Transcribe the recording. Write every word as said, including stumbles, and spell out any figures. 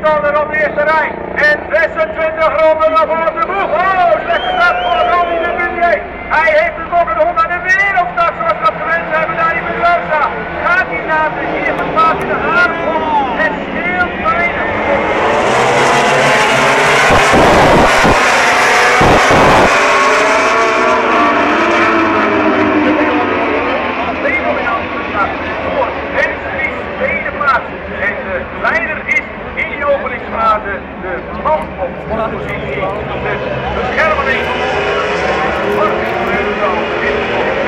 tegenstander op de eerste rij. En zesentwintig ronden nog op de boeg. Oh, slechte start voor Ronnie de Budier. Hij heeft de nog een hond aan de wereldstart zoals we dat gewend zijn bij Dani Pedrosa. Gaat hij naar de eerste plaats in de haargrond. Het scheelt weinig. Voor Hensvlies, tweede plaats. En de leider is in die openingsfase de man op positie. Dus beschermeling van Marcus Breundo.